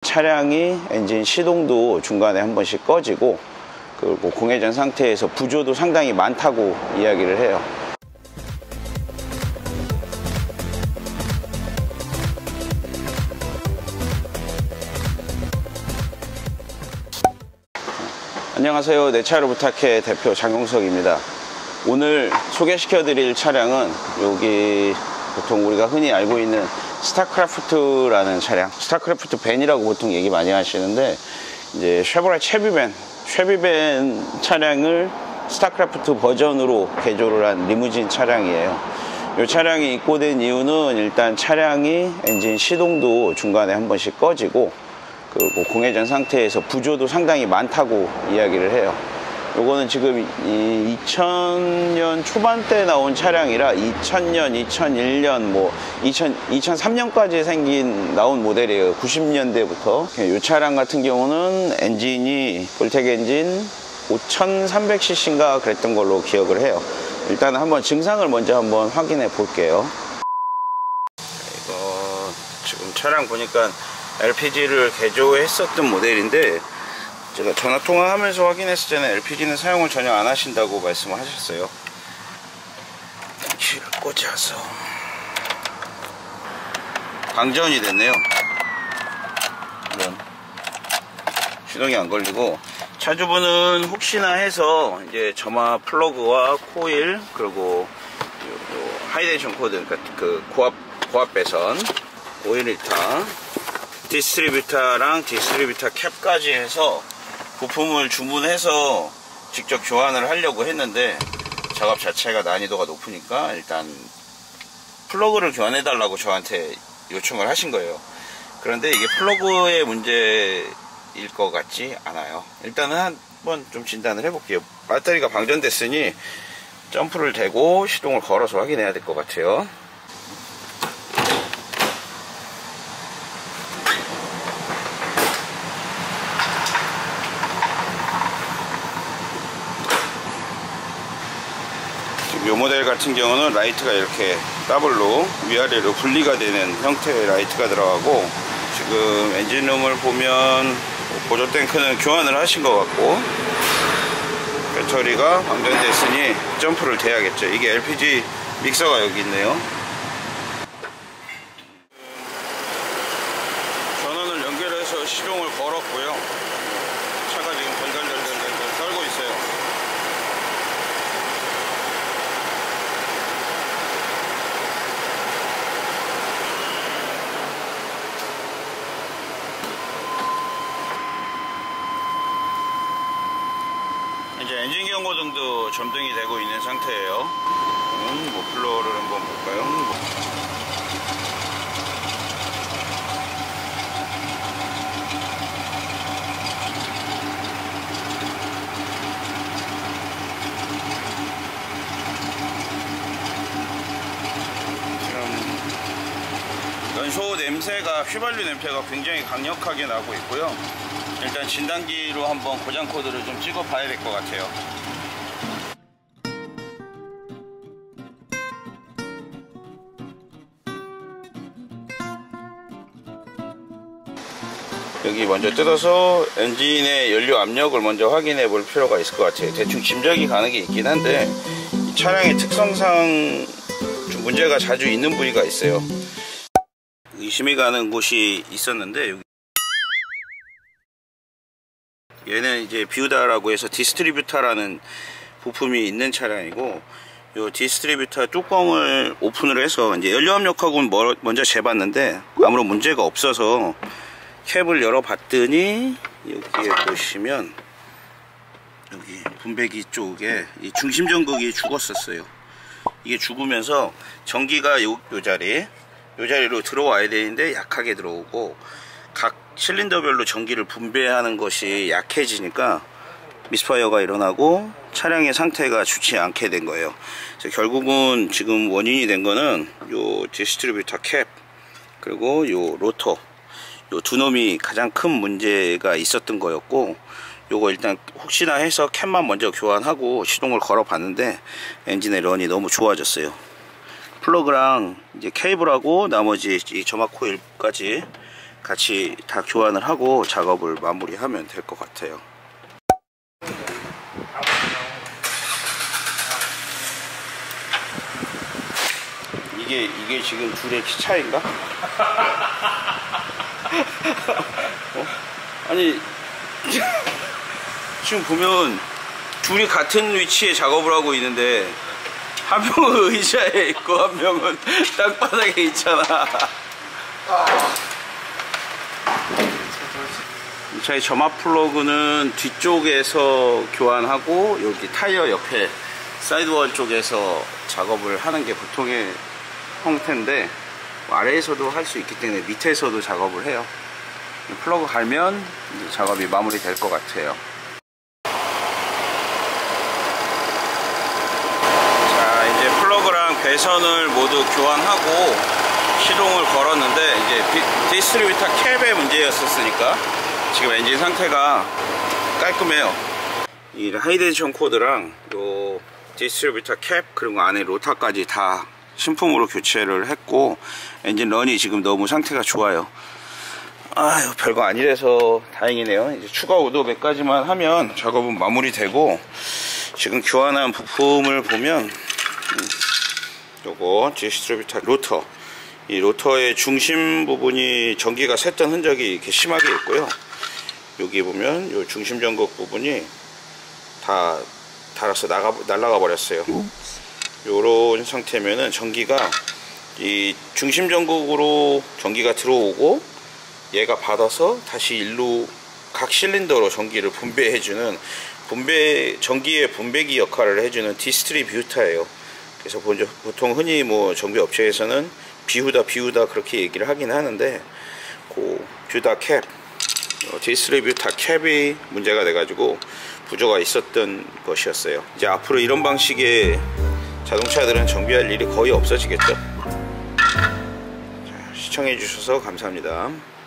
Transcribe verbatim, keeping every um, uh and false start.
차량이 엔진 시동도 중간에 한 번씩 꺼지고, 그리고 공회전 상태에서 부조도 상당히 많다고 이야기를 해요. 안녕하세요. 내 차로 부탁해 대표 장용석입니다. 오늘 소개시켜 드릴 차량은 여기 보통 우리가 흔히 알고 있는 스타크래프트라는 차량, 스타크래프트 밴이라고 보통 얘기 많이 하시는데, 이제 쉐보레 채비밴 쉐비밴 차량을 스타크래프트 버전으로 개조를 한 리무진 차량이에요. 이 차량이 입고된 이유는 일단 차량이 엔진 시동도 중간에 한 번씩 꺼지고, 그리고 공회전 상태에서 부조도 상당히 많다고 이야기를 해요. 요거는 지금 이 이천 년 초반때 나온 차량이라 이천 년, 이천일 년, 뭐 이천삼 년까지 생긴 나온 모델이에요. 구십 년대부터. 이 차량 같은 경우는 엔진이 볼텍 엔진 오천삼백 씨씨인가 그랬던 걸로 기억을 해요. 일단 한번 증상을 먼저 한번 확인해 볼게요. 이거 지금 차량 보니까 엘피지를 개조했었던 모델인데, 제가 전화통화 하면서 확인했을 때는 엘피지는 사용을 전혀 안 하신다고 말씀을 하셨어요. 키를 꽂아서 방전이 됐네요. 이런 시동이 안 걸리고, 차주분은 혹시나 해서 이제 점화 플러그와 코일, 그리고 요, 요 하이텐션 코드, 그러니까 그 고압 고압 배선, 오일 히터, 디스트리뷰터랑 디스트리뷰터 캡까지 해서 부품을 주문해서 직접 교환을 하려고 했는데, 작업 자체가 난이도가 높으니까 일단 플러그를 교환해 달라고 저한테 요청을 하신 거예요. 그런데 이게 플러그의 문제일 것 같지 않아요. 일단은 한번 좀 진단을 해 볼게요. 배터리가 방전됐으니 점프를 대고 시동을 걸어서 확인해야 될 것 같아요. 이 모델 같은 경우는 라이트가 이렇게 더블로 위아래로 분리가 되는 형태의 라이트가 들어가고, 지금 엔진룸을 보면 보조 탱크는 교환을 하신 것 같고, 배터리가 방전됐으니 점프를 대야겠죠. 이게 엘피지 믹서가 여기 있네요. 전원을 연결해서 시동을 걸었고요. 차가 지금 덜덜덜덜 떨고 있어요. 이제 엔진 경고등도 점등이 되고 있는 상태예요. 음, 머플러를 한번 볼까요? 지금 연소 냄새가, 휘발유 냄새가 굉장히 강력하게 나고 있고요. 일단 진단기로 한번 고장 코드를 좀 찍어 봐야 될 것 같아요. 여기 먼저 뜯어서 엔진의 연료 압력을 먼저 확인해 볼 필요가 있을 것 같아요. 대충 짐작이 가는 게 있긴 한데, 이 차량의 특성상 좀 문제가 자주 있는 부위가 있어요. 의심이 가는 곳이 있었는데, 여기 얘는 이제 비우다라고 해서 디스트리뷰터라는 부품이 있는 차량이고, 요 디스트리뷰터 뚜껑을 오픈을 해서 이제 연료 압력하고는 먼저 재봤는데 아무런 문제가 없어서 캡을 열어봤더니, 여기에 보시면 여기 분배기 쪽에 이 중심 전극이 죽었었어요. 이게 죽으면서 전기가 요, 요 자리 요 자리로 들어와야 되는데 약하게 들어오고, 각 실린더별로 전기를 분배하는 것이 약해지니까 미스파이어가 일어나고 차량의 상태가 좋지 않게 된 거예요. 그래서 결국은 지금 원인이 된 거는 요 디스트리뷰터 캡, 그리고 요 로터, 요 두 놈이 가장 큰 문제가 있었던 거였고, 요거 일단 혹시나 해서 캡만 먼저 교환하고 시동을 걸어 봤는데 엔진의 런이 너무 좋아졌어요. 플러그랑 이제 케이블하고 나머지 이 점화 코일까지 같이 다 교환을 하고 작업을 마무리하면 될 것 같아요. 이게 이게 지금 둘의 키 차이인가? 어? 아니 지금 보면 둘이 같은 위치에 작업을 하고 있는데 한 명은 의자에 있고 한 명은 땅바닥에 있잖아. 이 차의 점압 플러그는 뒤쪽에서 교환하고 여기 타이어 옆에 사이드월 쪽에서 작업을 하는 게 보통의 형태인데 아래에서도 할 수 있기 때문에 밑에서도 작업을 해요. 플러그 갈면 이제 작업이 마무리 될 것 같아요. 자, 이제 플러그랑 배선을 모두 교환하고 시동을 걸었는데 이제 디스트리뷰터 캡의 문제였었으니까 지금 엔진 상태가 깔끔해요. 이 하이텐션 코드랑 요 디스트리뷰터 캡 그리고 안에 로터까지 다 신품으로 교체를 했고 엔진 런이 지금 너무 상태가 좋아요. 아유, 별거 아니라서 다행이네요. 이제 추가 오도 몇 가지만 하면 작업은 마무리되고, 지금 교환한 부품을 보면 음, 요거 디스트리뷰터 로터, 이 로터의 중심 부분이 전기가 샜던 흔적이 이렇게 심하게 있고요. 여기 보면 요 중심 전극 부분이 다 닳아서 나가 날아가 버렸어요. 요런 상태면은 전기가 이 중심 전극으로 전기가 들어오고 얘가 받아서 다시 일로 각 실린더로 전기를 분배해주는 분배 전기의 분배기 역할을 해주는 디스트리뷰터예요. 그래서 보통 흔히 뭐 정비 업체에서는 비우다 비우다 그렇게 얘기를 하긴 하는데, 그 뷰다 캡, 디스트리뷰터 캡이 문제가 돼가지고 부조가 있었던 것이었어요. 이제 앞으로 이런 방식의 자동차들은 정비할 일이 거의 없어지겠죠. 자, 시청해주셔서 감사합니다.